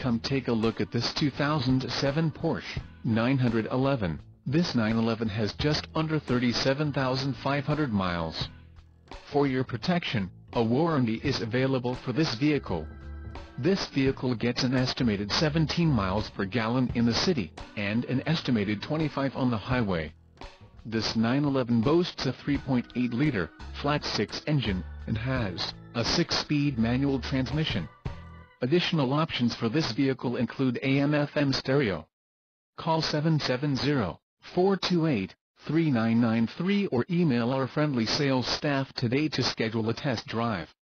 Come take a look at this 2007 Porsche 911. This 911 has just under 37,500 miles. For your protection, a warranty is available for this vehicle. This vehicle gets an estimated 17 miles per gallon in the city, and an estimated 25 on the highway. This 911 boasts a 3.8-liter, flat-six engine, and has a 6-speed manual transmission. Additional options for this vehicle include AM/FM stereo. Call 770-428-3993 or email our friendly sales staff today to schedule a test drive.